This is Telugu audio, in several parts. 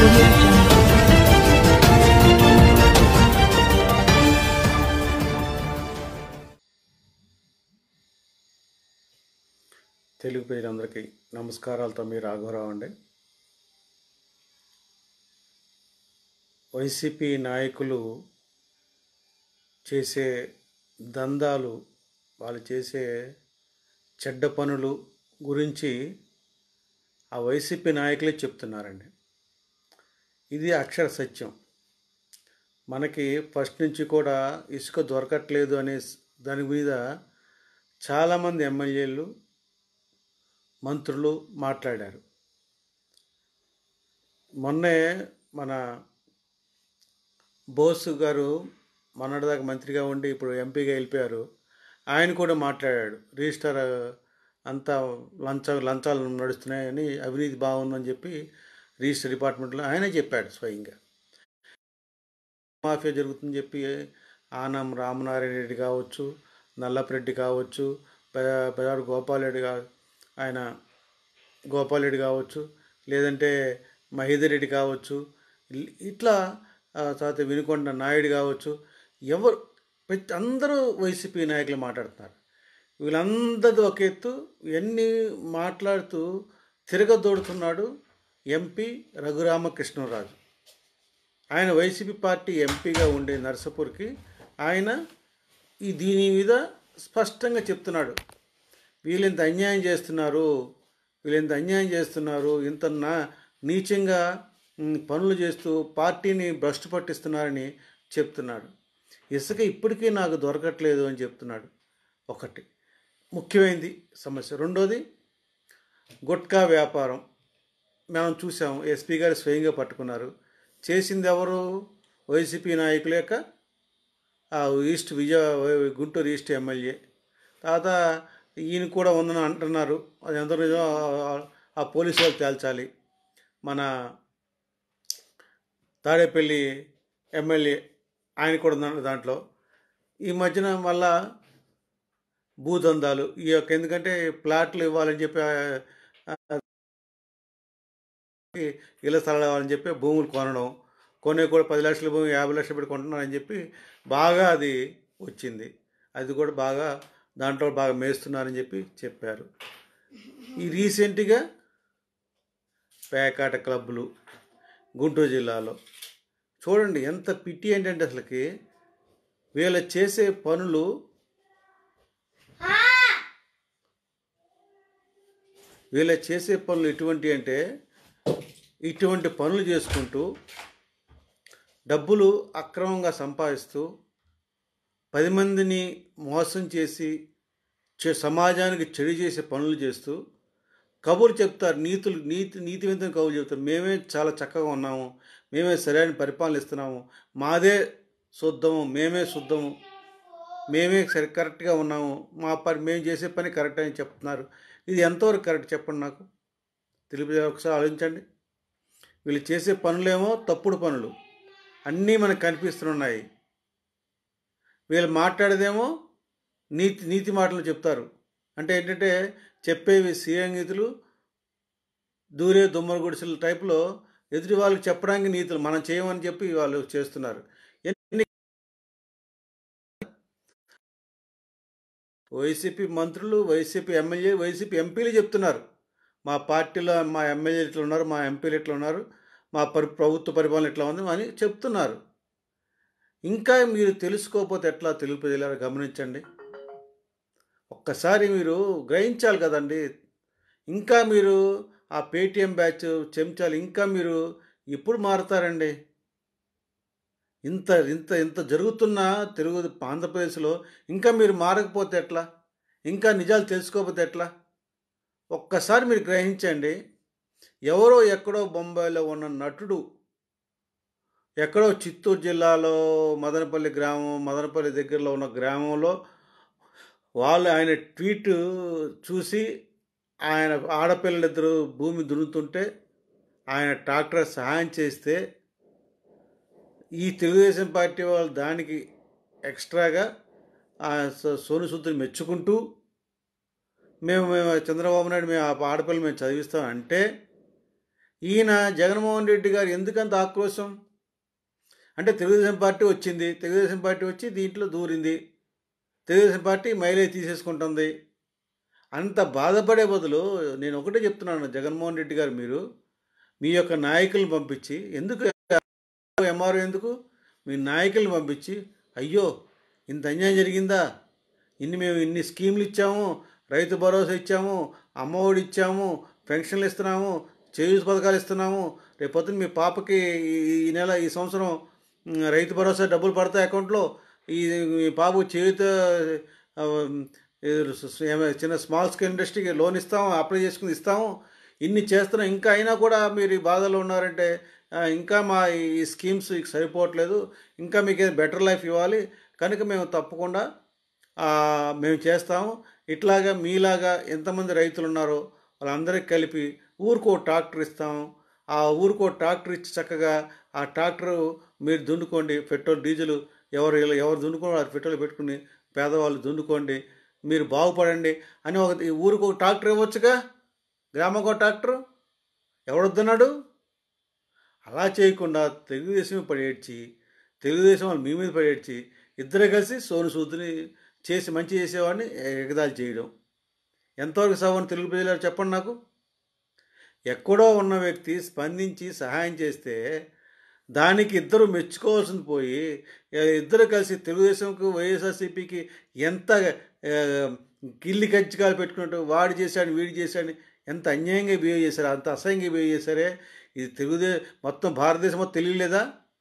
audio jungle. తెలుగు ప్రజలందరికీ నమస్కారాలతో మీ రాఘవరావు అండి. వైసీపీ నాయకులు చేసే దందాలు, వాళ్ళు చేసే చెడ్డ పనులు గురించి ఆ వైసీపీ నాయకులే చెప్తున్నారండి. ఇది అక్షర సత్యం. మనకి ఫస్ట్ నుంచి కూడా ఇసుక దొరకట్లేదు అనే దాని మీద చాలామంది ఎమ్మెల్యేలు, మంత్రులు మాట్లాడారు. మొన్నే మన బోస్ గారు మొన్నటిదాకా మంత్రిగా ఉండి ఇప్పుడు ఎంపీగా వెళ్ళిపోయారు. ఆయన కూడా మాట్లాడాడు. రిజిస్టర్ అంతా లంచాలు నడుస్తున్నాయని, అవినీతి బాగుందని చెప్పి రిజిస్టర్ డిపార్ట్మెంట్లో ఆయనే చెప్పాడు స్వయంగా. మాఫియా జరుగుతుందని చెప్పి ఆనం రామనారాయణ రెడ్డి కావచ్చు, నల్లపరెడ్డి కావచ్చు, పెదారు గోపాల్ రెడ్డి కావచ్చు, లేదంటే మహేందర్ రెడ్డి కావచ్చు, ఇట్లా తర్వాత వినుకొండ నాయుడు కావచ్చు, అందరూ వైసీపీ నాయకులు మాట్లాడుతున్నారు. వీళ్ళందరూ ఒక ఎత్తు ఇవన్నీ మాట్లాడుతూ తిరగదోడుతున్నాడు ఎంపీ రఘురామకృష్ణరాజు. ఆయన వైసీపీ పార్టీ ఎంపీగా ఉండే నర్సాపూర్కి ఆయన దీని మీద స్పష్టంగా చెప్తున్నాడు. వీళ్ళెంత అన్యాయం చేస్తున్నారు, ఇంత నీచంగా పనులు చేస్తూ పార్టీని భ్రష్టు పట్టిస్తున్నారని చెప్తున్నాడు. ఇసుక ఇప్పటికీ నాకు దొరకట్లేదు అని చెప్తున్నాడు. ఒకటి ముఖ్యమైనది సమస్య. రెండోది గుట్కా వ్యాపారం. మనం చూసాము, ఎస్పీ గారు స్వయంగా పట్టుకున్నారు. చేసింది ఎవరు? వైసీపీ నాయకుల యొక్క గుంటూరు ఈస్ట్ ఎమ్మెల్యే. తర్వాత ఈయన కూడా ఉందని అంటున్నారు. అది ఎంత నిజం ఆ పోలీసు వాళ్ళు తేల్చాలి. మన తాడేపల్లి ఎమ్మెల్యే ఆయన కూడా ఉన్నాడు దాంట్లో. ఈ మధ్యన మళ్ళా భూదందాలు, ఈ యొక్క ఎందుకంటే ప్లాట్లు ఇవ్వాలని చెప్పి, ఇళ్ళ స్థలాలు ఇవ్వాలని చెప్పి భూములు కొనే కూడా 10 లక్షల భూమి 50 లక్షలు పెట్టి కొంటున్నారని చెప్పి బాగా అది వచ్చింది. అది కూడా దాంట్లో బాగా మేస్తున్నారని చెప్పారు. ఈ రీసెంట్గా పేకాట క్లబ్బులు గుంటూరు జిల్లాలో చూడండి ఎంత పిట్టి ఏంటంటే అసలుకి వీళ్ళు చేసే పనులు ఎటువంటి అంటే ఇటువంటి పనులు చేసుకుంటూ డబ్బులు అక్రమంగా సంపాదిస్తూ 10 మందిని మోసం చేసి సమాజానికి చెడు చేసే పనులు చేస్తూ కబుర్లు చెప్తారు. నీతివంతమైన కబుర్లు చెప్తారు. మేమే చాలా చక్కగా ఉన్నాము, మేమే సరైన పరిపాలన ఇస్తున్నాము, మాదే శుద్ధము, మేమే కరెక్ట్గా ఉన్నాము, మేము చేసే పని కరెక్ట్ అని చెప్తున్నారు. ఇది ఎంతవరకు కరెక్ట్ చెప్పండి నాకు. తెలిపి ఒకసారి ఆలోచించండి. వీళ్ళు చేసే పనులేమో తప్పుడు పనులు అన్నీ మనకు కనిపిస్తున్నాయి. వీళ్ళు మాట్లాడేదేమో నీతి మాటలు చెప్తారు. అంటే ఏంటంటే చెప్పేవి శ్రీరంగీతులు, దూరే దుమ్మర గుడిసెల టైపులో ఎదుటి వాళ్ళకి చెప్పడానికి నీతులు మనం చేయమని చెప్పి వాళ్ళు చేస్తున్నారు. వైసీపీ మంత్రులు, వైసీపీ ఎమ్మెల్యే, వైసీపీ ఎంపీలు చెప్తున్నారు మా పార్టీలో మా ఎమ్మెల్యేలు ఇట్లా ఉన్నారు, మా ఎంపీలు ఇట్లా ఉన్నారు, మా ప్రభుత్వ పరిపాలన ఇట్లా ఉంది అని చెప్తున్నారు. ఇంకా మీరు తెలుసుకోకపోతే ఎట్లా? తెలుగు ప్రజలారా గమనించండి. ఒక్కసారి మీరు గ్రహించాలి కదండి. ఇంకా మీరు ఆ పేటీఎం బ్యాచ్ చెంచాలి. ఇంకా మీరు ఎప్పుడు మారుతారండి? ఇంత ఇంత ఇంత జరుగుతున్న ఆంధ్రప్రదేశ్లో ఇంకా మీరు మారకపోతే ఎట్లా? ఇంకా నిజాలు తెలుసుకోకపోతే ఎట్లా? ఒక్కసారి మీరు గ్రహించండి. ఎవరో ఎక్కడో బొంబాయిలో ఉన్న నటుడు ఎక్కడో చిత్తూరు జిల్లాలో మదనపల్లి దగ్గరలో ఉన్న గ్రామంలో ఆయన ట్వీట్ చూసి ఆయన ఆడపిల్లలిద్దరూ భూమి దున్నుతుంటే ఆయన ట్రాక్టర్ సహాయం చేస్తే ఈ తెలుగుదేశం పార్టీ వాళ్ళు దానికి ఎక్స్ట్రాగా సోను సూద్ని మెచ్చుకుంటూ మేము చంద్రబాబు నాయుడు మేము ఆ ఆడపిల్లలు మేము చదివిస్తాం అంటే ఈయన జగన్మోహన్ రెడ్డి గారు ఎందుకంత ఆక్రోశం అంటే తెలుగుదేశం పార్టీ వచ్చింది, తెలుగుదేశం పార్టీ వచ్చి దీంట్లో దూరింది, తెలుగుదేశం పార్టీ మైలేజ్ తీసేసుకుంటుంది. అంత బాధపడే బదులు నేను ఒకటే చెప్తున్నాను, జగన్మోహన్ రెడ్డి గారు మీరు మీ యొక్క నాయకులను పంపించి, ఎందుకు ఎంఆర్ఓ ఎందుకు, మీ నాయకులను పంపించి అయ్యో ఇంత అన్యాయం జరిగిందా, మేము ఇన్ని స్కీములు ఇచ్చాము, రైతు భరోసా ఇచ్చాము, అమ్మఒడి ఇచ్చాము, పెన్షన్లు ఇస్తున్నాము, చేయూత పథకాలు ఇస్తున్నాము, రేపొద్దున మీ పాపకి ఈ నెల ఈ సంవత్సరం రైతు భరోసా డబ్బులు పడతాయి అకౌంట్లో, ఈ పాపకు చేయూత చిన్న స్మాల్ స్కేల్ ఇండస్ట్రీకి లోన్ ఇస్తాము, అప్లై చేసుకుని ఇస్తాము, ఇన్ని చేస్తున్నాం, ఇంకా అయినా కూడా మీరు ఈ బాధలో ఉన్నారంటే ఇంకా మా ఈ స్కీమ్స్ సరిపోవట్లేదు, ఇంకా మీకు బెటర్ లైఫ్ ఇవ్వాలి, కనుక మేము తప్పకుండా మేము చేస్తాము. ఇట్లాగా మీలాగా ఎంతమంది రైతులు ఉన్నారో వాళ్ళందరికీ కలిపి ఊరికో ట్రాక్టర్ ఇస్తాము, ఆ ఊరికో ట్రాక్టర్ ఇచ్చి చక్కగా ఆ ట్రాక్టరు మీరు దున్నుకోండి, పెట్రోల్ డీజిల్ ఎవరు దున్నుకోండి పెట్రోల్ పెట్టుకుని పేదవాళ్ళు దున్నుకోండి, మీరు బాగుపడండి అని ఊరికి ఒక ట్రాక్టర్ ఇవ్వచ్చుగా, గ్రామంకో ట్రాక్టరు ఎవడొద్దన్నాడు. అలా చేయకుండా తెలుగుదేశం పడేడ్చి, తెలుగుదేశం వాళ్ళు మీ మీద పడేడ్చి, ఇద్దరు కలిసి సోను సూద్ని చేసి మంచి చేసేవాడిని ఎగదాలి చేయడం ఎంతవరకు సవాను తెలుగు ప్రజలు చెప్పండి నాకు. ఎక్కడో ఉన్న వ్యక్తి స్పందించి సహాయం చేస్తే దానికి ఇద్దరు మెచ్చుకోవాల్సింది పోయి, ఇద్దరు కలిసి తెలుగుదేశంకు వైఎస్ఆర్సీపీకి ఎంత గిల్లి కజ్జికాలు పెట్టుకున్నట్టు వాడు చేశాడు వీడు చేశాడని ఎంత అన్యాయంగా బిహేవ్ చేశారు, అంత అసహ్యంగా బిహేవ్ చేశారే. ఇది మొత్తం భారతదేశం మొత్తం తెలియలేదా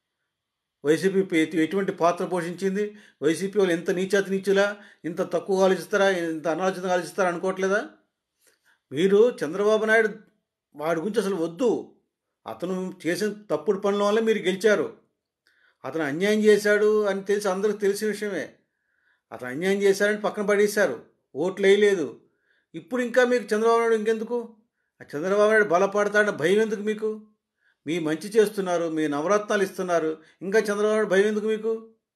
వైసీపీ ఎటువంటి పాత్ర పోషించింది? వైసీపీ వాళ్ళు ఎంత నీచాతి నీచులా, ఇంత తక్కువ ఆలోచిస్తారా, ఇంత అనాలోచితంగా ఆలోచిస్తారా అనుకోవట్లేదా? మీరు చంద్రబాబు నాయుడు వాడి గురించి అసలు వద్దు, అతను చేసిన తప్పుడు పనుల వల్ల మీరు గెలిచారు. అతను అన్యాయం చేశాడు అని తెలిసి అందరికీ తెలిసిన విషయమే. అతను అన్యాయం చేశాడని పక్కన పడేశారు, ఓట్లు వేయలేదు. ఇప్పుడు ఇంకా మీకు చంద్రబాబు నాయుడు ఇంకెందుకు? ఆ చంద్రబాబు నాయుడు బలపడతాడని భయం ఎందుకు మీకు? మీ మంచి చేస్తున్నారు, మీ నవరత్నాలు ఇస్తున్నారు, ఇంకా చంద్రబాబు నాయుడు భయం ఎందుకు మీకు?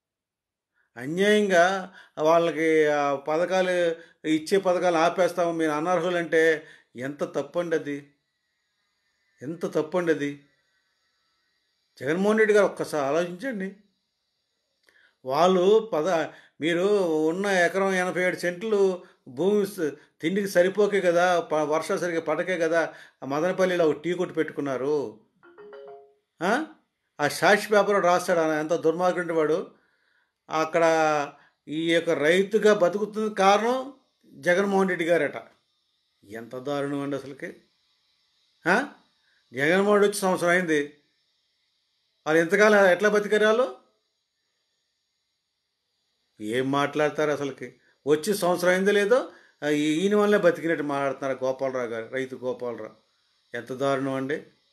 అన్యాయంగా వాళ్ళకి పథకాలు ఇచ్చే పథకాలు ఆపేస్తాము, మీరు అనర్హులంటే ఎంత తప్పండి అది, ఎంత తప్పండి అది. జగన్మోహన్ రెడ్డి గారు ఒక్కసారి ఆలోచించండి. వాళ్ళు మీరు ఉన్న ఎకరం 87 సెంట్లు భూమి తిండికి సరిపోకే కదా, వర్షాలు సరిగ్గా పడకే కదా మదనపల్లిలో ఒక టీ కొట్టు పెట్టుకున్నారు. ఆ సాక్షి పేపర్ రాస్తాడు, ఎంత దుర్మార్గుంటే వాడు. అక్కడ ఈ యొక్క రైతుగా బతుకుతుంది కారణం జగన్మోహన్ రెడ్డి గారట. ఎంత దారుణం అండి అసలుకి. జగన్మోహన్ వచ్చి సంవత్సరం అయింది, వాళ్ళు ఎంతకాలం ఎట్లా బతికారు వాళ్ళు? ఏం మాట్లాడతారు అసలుకి? వచ్చి సంవత్సరం అయిందో లేదో ఈయన వల్లే బతికినట్టు మాట్లాడుతున్నారు గోపాలరావు గారు, రైతు గోపాలరావు. ఎంత దారుణం అండి.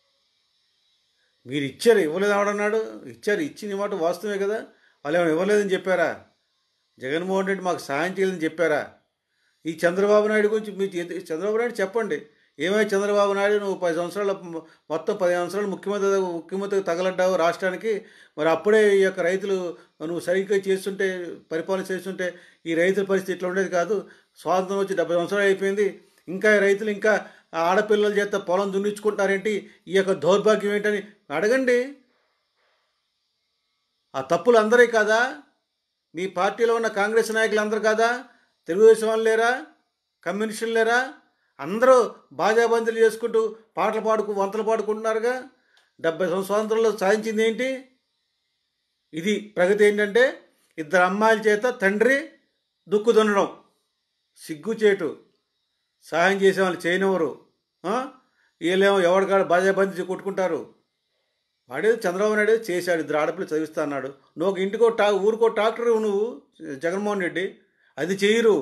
మీరు ఇచ్చారు, ఇవ్వలేదు ఆవిడన్నాడు, ఇచ్చారు, ఇచ్చిన మాట వాస్తవమే కదా. వాళ్ళు ఏమైనా ఇవ్వలేదని చెప్పారా? జగన్మోహన్ రెడ్డి మాకు సహాయం చేయలేదని చెప్పారా? ఈ చంద్రబాబు నాయుడు గురించి మీరు చంద్రబాబు నాయుడు చెప్పండి, ఏమైనా చంద్రబాబు నాయుడు నువ్వు 10 సంవత్సరాలు మొత్తం 15 సంవత్సరాలు ముఖ్యమంత్రి తగలడ్డావు రాష్ట్రానికి, మరి అప్పుడే ఈ యొక్క రైతులు నువ్వు సరిగ్గా చేస్తుంటే, పరిపాలన చేస్తుంటే ఈ రైతుల పరిస్థితి ఇట్లా ఉండేది కాదు. స్వాతంత్రం వచ్చి 70 సంవత్సరాలు అయిపోయింది, ఇంకా రైతులు ఇంకా ఆడపిల్లల చేత పొలం దున్నించుకుంటారేంటి, ఈ యొక్క దౌర్భాగ్యం ఏంటని అడగండి. ఆ తప్పులు అందరే కాదా? మీ పార్టీలో ఉన్న కాంగ్రెస్ నాయకులు అందరు కాదా? తెలుగుదేశం వాళ్ళు లేరా? కమ్యూనిస్టులు లేరా? అందరూ బాజాబందీలు చేసుకుంటూ పాటలు వంతలు పాడుకుంటున్నారుగా. 70 స్వాతంత్రంలో సాధించింది ఏంటి? ఇది ప్రగతి ఏంటంటే ఇద్దరు అమ్మాయిల చేత తండ్రి దుక్కు దున్నడం, సిగ్గుచేటు. సహాయం చేసేవాళ్ళు చేయనివ్వరు, వీళ్ళేమో ఎవరికాడ బాజాబందీ కొట్టుకుంటారు. వాడేది చంద్రబాబు నాయుడు చేశాడు, ఇద్దరు ఆడపిల్లలు చదివిస్తా అన్నాడు. నువ్వు ఒక ఇంటికో ఊరికో ట్రాక్టర్ నువ్వు జగన్మోహన్ రెడ్డి, అది చేయరు.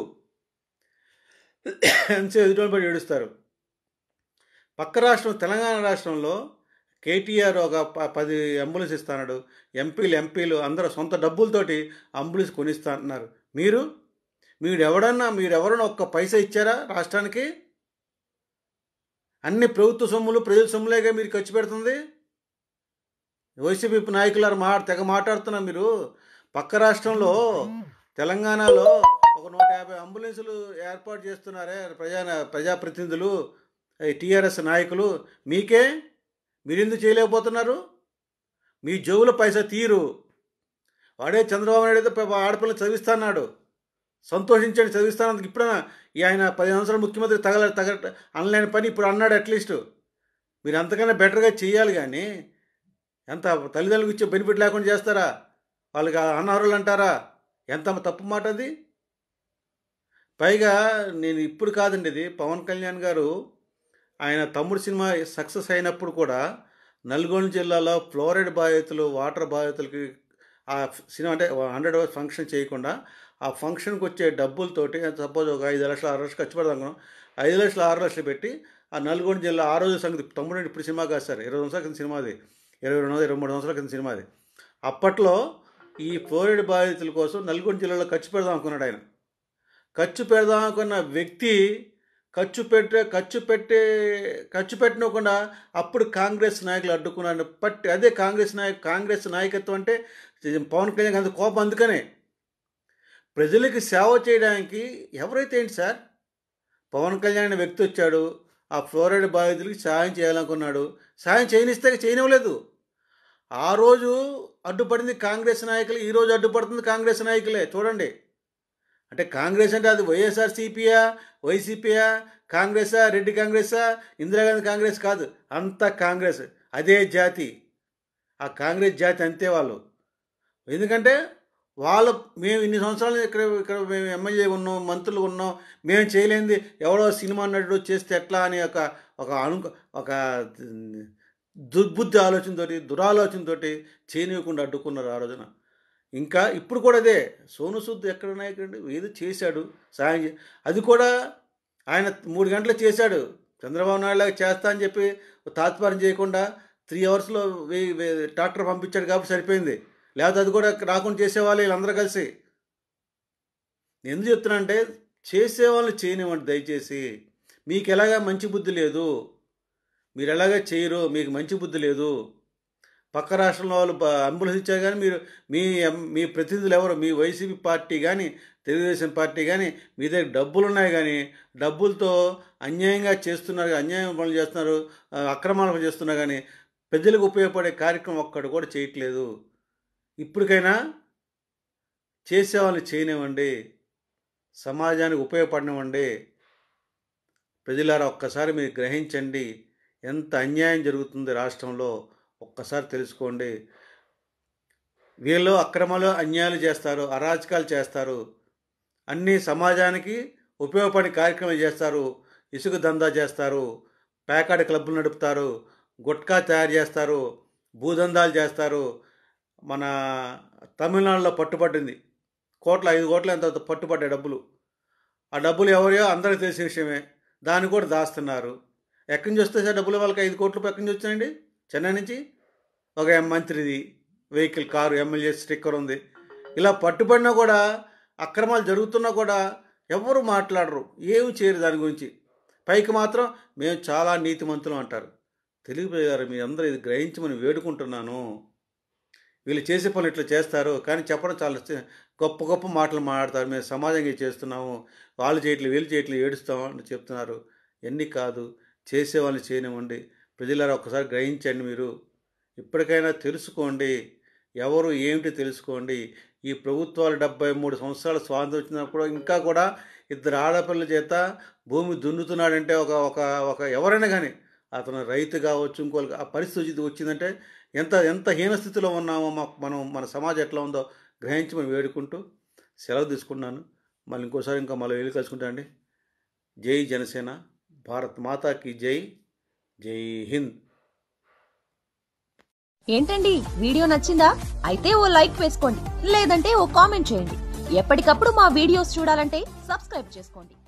ఎంతో ఎదుటి పడి ఏడుస్తారు. పక్క రాష్ట్రం తెలంగాణ రాష్ట్రంలో కేటీఆర్ ఒక 10 అంబులెన్స్ ఇస్తాడు, ఎంపీలు అందరూ సొంత డబ్బులతోటి అంబులెన్స్ కొనిస్తా అంటున్నారు. మీరెవరన్నా ఒక్క పైసా ఇచ్చారా రాష్ట్రానికి? అన్ని ప్రభుత్వ సొమ్ములు ప్రజల సొమ్ములేగా మీరు ఖర్చు పెడుతుంది. వైసీపీ నాయకులు తెగ మాట్లాడుతున్నారు. మీరు పక్క రాష్ట్రంలో తెలంగాణలో ఒక 150 అంబులెన్సులు ఏర్పాటు చేస్తున్నారే ప్రజాప్రతినిధులు, టీఆర్ఎస్ నాయకులు. మీకే మీరెందుకు చేయలేకపోతున్నారు? మీ జోబులో పైసా తీరు. వాడే చంద్రబాబు నాయుడు అయితే ఆడపిల్లలు చదివిస్తాన్నాడు. సంతోషించండి, చదివిస్తానందుకు. ఇప్పుడైనా ఆయన 10 సంవత్సరాలు ముఖ్యమంత్రి అనలేని పని ఇప్పుడు అన్నాడు. అట్లీస్ట్ మీరు అంతకన్నా బెటర్గా చేయాలి. కానీ ఎంత తల్లిదండ్రులకు ఇచ్చే బెనిఫిట్ లేకుండా చేస్తారా? వాళ్ళకి అనారోళ్ళు అంటారా? ఎంత తప్పు మాట అది. పైగా నేను ఇప్పుడు కాదండి, ఇది పవన్ కళ్యాణ్ గారు ఆయన తమ్ముడు సినిమా సక్సెస్ అయినప్పుడు కూడా నల్గొండ జిల్లాలో ఫ్లోరైడ్ బాధితులు, వాటర్ బాధితులకి ఆ సినిమా అంటే 100 అవర్స్ ఫంక్షన్ చేయకుండా ఆ ఫంక్షన్కి వచ్చే డబ్బులతోటి సపోజ్ ఒక 5 లక్షలు 6 లక్షలు ఖర్చు పెడదాం అనుకున్నాం. 5 లక్షలు 6 లక్షలు పెట్టి ఆ నల్గొండ జిల్లా ఆ రోజు సంగతి, తమ్ముడు ఇప్పుడు సినిమా కాదు సార్, 20 సంవత్సరాల కింద సినిమా అది, 23 సంవత్సరాల కింద సినిమా అది. అప్పట్లో ఈ ఫ్లోరైడ్ బాధితుల కోసం నల్గొండ జిల్లాలో ఖర్చు పెడదాం అనుకున్నాడు ఆయన. ఖర్చు పెడదాం అనుకున్న వ్యక్తి ఖర్చు పెట్టినకుండా అప్పుడు కాంగ్రెస్ నాయకులు అడ్డుకున్నాడు. అదే కాంగ్రెస్ నాయకత్వం అంటే పవన్ కళ్యాణ్ అంత కోపం. అందుకనే ప్రజలకి సేవ చేయడానికి ఎవరైతే ఏంటి సార్, పవన్ కళ్యాణ్ అనే వ్యక్తి వచ్చాడు, ఆ ఫ్లోరైడ్ బాధితులకి సాయం చేయాలనుకున్నాడు. సాయం చేయనివ్వలేదు. ఆ రోజు అడ్డుపడింది కాంగ్రెస్ నాయకులు, ఈరోజు అడ్డుపడుతుంది కాంగ్రెస్ నాయకులే. చూడండి, అంటే కాంగ్రెస్ అంటే అది వైఎస్ఆర్సీపీయా, వైసీపీయా, కాంగ్రెసా, రెడ్డి కాంగ్రెసా, ఇందిరాగాంధీ కాంగ్రెస్ కాదు, అంతా కాంగ్రెస్. అదే జాతి, ఆ కాంగ్రెస్ జాతి అంతే వాళ్ళు. ఎందుకంటే మేము ఇన్ని సంవత్సరాలు ఇక్కడ మేము ఎమ్మెల్యే ఉన్నాం, మంత్రులు ఉన్నాం, మేము చేయలేనిది ఎవడో సినిమా నటుడు చేస్తే ఎట్లా అని ఒక దుర్బుద్ధి ఆలోచనతోటి, దురాలోచనతోటి చేయనివ్వకుండా అడ్డుకున్నారు ఆ రోజున. ఇంకా ఇప్పుడు కూడా అదే. సోను సూద్ ఎక్కడ నాయకుడు ఏదో చేశాడు సాయం, అది కూడా ఆయన 3 గంటలు చేశాడు. చంద్రబాబు నాయుడులాగా చేస్తా అని చెప్పి తాత్పర్యం చేయకుండా 3 అవర్స్లో ట్రాక్టర్ పంపించాడు కాబట్టి సరిపోయింది. లేకపోతే అది కూడా రాకుండా చేసేవాళ్ళు వీళ్ళందరూ కలిసి. నేను ఎందుకు చెప్తున్నా అంటే, చేసేవాళ్ళు చేయనివ్వండి దయచేసి. మీకు ఎలాగా మంచి బుద్ధి లేదు, మీరు ఎలాగా చేయరు, మీకు మంచి బుద్ధి లేదు. పక్క రాష్ట్రంలో వాళ్ళు అంబులెన్స్ ఇచ్చారు, కానీ మీ ప్రతినిధులు ఎవరు, మీ వైసీపీ పార్టీ కానీ తెలుగుదేశం పార్టీ కానీ మీ దగ్గర డబ్బులు ఉన్నాయి, కానీ డబ్బులతో అన్యాయంగా చేస్తున్నారు, అన్యాయం పనులు చేస్తున్నారు, అక్రమాలు చేస్తున్నారు, కానీ ప్రజలకు ఉపయోగపడే కార్యక్రమం ఒక్కడు కూడా చేయట్లేదు. ఇప్పటికైనా చేసేవాళ్ళు చేయనివ్వండి, సమాజానికి ఉపయోగపడినవ్వండి. ప్రజలారా ఒక్కసారి మీరు గ్రహించండి, ఎంత అన్యాయం జరుగుతుంది రాష్ట్రంలో ఒక్కసారి తెలుసుకోండి. వీళ్ళు అక్రమాలు అన్యాయాలు చేస్తారు, అరాచకాలు చేస్తారు, అన్ని సమాజానికి ఉపయోగపడే కార్యక్రమాలు చేస్తారు. ఇసుక దందా చేస్తారు, ప్యాకాట్ క్లబ్బులు నడుపుతారు, గుట్కా తయారు చేస్తారు, భూదందాలు చేస్తారు. మన తమిళనాడులో పట్టుబడింది 5 కోట్ల ఎంత పట్టుబడ్డాయి డబ్బులు. ఆ డబ్బులు ఎవరియో అందరికీ తెలిసే విషయమే, దాన్ని కూడా దాస్తున్నారు. ఎక్కడి నుంచి వస్తే సార్ డబ్బులు? వాళ్ళకి 5 కోట్ల ఎక్కడి నుంచి వచ్చాయండి? చెన్నై నుంచి ఒక మంత్రిది వెహికల్, కారు, ఎమ్మెల్యే స్టిక్కర్ ఉంది. ఇలా పట్టుబడినా కూడా, అక్రమాలు జరుగుతున్నా కూడా ఎవరు మాట్లాడరు, ఏమి చేయరు దాని గురించి. పైకి మాత్రం మేము చాలా నీతిమంతులు అంటారు. తెలుగు ప్రజలారా, మీ అందరూ ఇది గ్రహించమని వేడుకుంటున్నాను. వీళ్ళు చేసే పనులు ఇట్లా చేస్తారు, కానీ చెప్పడం చాలా గొప్ప మాటలు మాట్లాడతారు. మేము సమాజంగా చేస్తున్నాము, వాళ్ళు చేయట్లేదు, వీళ్ళు చేయట్లేదు, ఏడుస్తాము అని చెప్తున్నారు. ఎన్ని కాదు, చేసేవాళ్ళు చేయనివ్వండి. ప్రజలారా ఒక్కసారి గ్రహించండి. మీరు ఇప్పటికైనా తెలుసుకోండి, ఎవరు ఏమిటి తెలుసుకోండి. ఈ ప్రభుత్వాలు 73 సంవత్సరాల స్వాతంత్రం వచ్చినప్పుడు ఇంకా కూడా 2 ఆడపిల్లల చేత భూమి దున్నుతున్నాడంటే ఒక ఎవరైనా కానీ, అతను రైతు కావచ్చు, ఇంకోళ్ళు, ఆ పరిస్థితి వచ్చిందంటే ఎంత హీనస్థితిలో ఉన్నామో మన సమాజం ఎట్లా ఉందో గ్రహించమని వేడుకుంటూ సెలవు తీసుకున్నాను. మళ్ళీ ఇంకోసారి మళ్ళీ వెళ్ళి కలుసుకుంటా అండి. జై జనసేన, భారత్ మాతాకి జై, జై హింద్. ఏంటండి, వీడియో నచ్చిందా? అయితే ఓ లైక్ వేసుకోండి, లేదంటే ఓ కామెంట్ చేయండి. ఎప్పటికప్పుడు మా వీడియోస్ చూడాలంటే సబ్స్క్రైబ్ చేసుకోండి.